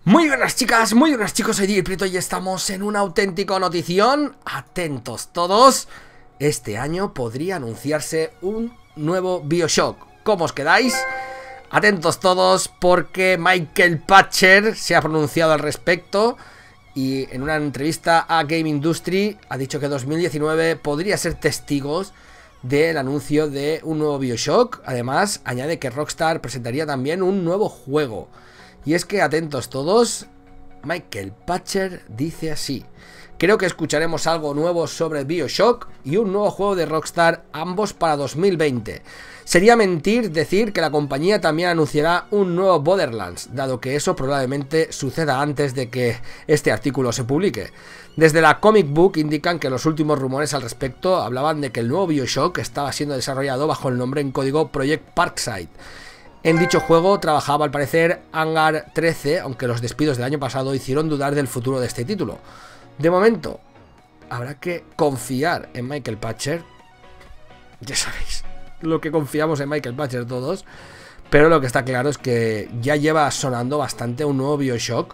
Muy buenas chicas, muy buenas chicos, soy Prieto y estamos en una auténtica notición. Atentos todos, este año podría anunciarse un nuevo BioShock. ¿Cómo os quedáis? Atentos todos porque Michael Patcher se ha pronunciado al respecto y en una entrevista a Game Industry ha dicho que 2019 podría ser testigos del anuncio de un nuevo BioShock. Además, añade que Rockstar presentaría también un nuevo juego. Y es que, atentos todos, Michael Patcher dice así: creo que escucharemos algo nuevo sobre BioShock y un nuevo juego de Rockstar, ambos para 2020. Sería mentir decir que la compañía también anunciará un nuevo Borderlands, dado que eso probablemente suceda antes de que este artículo se publique. Desde la Comic Book indican que los últimos rumores al respecto hablaban de que el nuevo BioShock estaba siendo desarrollado bajo el nombre en código Project Parkside. En dicho juego trabajaba al parecer Hangar 13, aunque los despidos del año pasado hicieron dudar del futuro de este título. De momento, habrá que confiar en Michael Patcher. Ya sabéis lo que confiamos en Michael Patcher todos. Pero lo que está claro es que ya lleva sonando bastante un nuevo BioShock.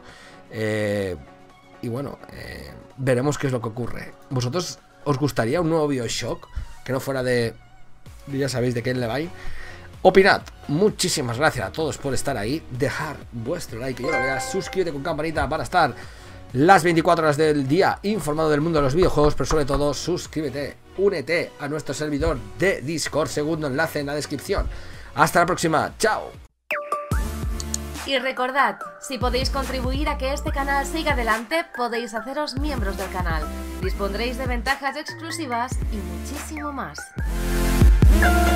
Y bueno, veremos qué es lo que ocurre. ¿Vosotros os gustaría un nuevo BioShock? Que no fuera de... ya sabéis de Ken Levine. Opinad. Muchísimas gracias a todos por estar ahí. Dejar vuestro like, que yo lo vea. Suscríbete con campanita para estar las 24 horas del día informado del mundo de los videojuegos. Pero sobre todo, suscríbete. Únete a nuestro servidor de Discord. Segundo enlace en la descripción. Hasta la próxima. Chao. Y recordad, si podéis contribuir a que este canal siga adelante, podéis haceros miembros del canal. Dispondréis de ventajas exclusivas y muchísimo más.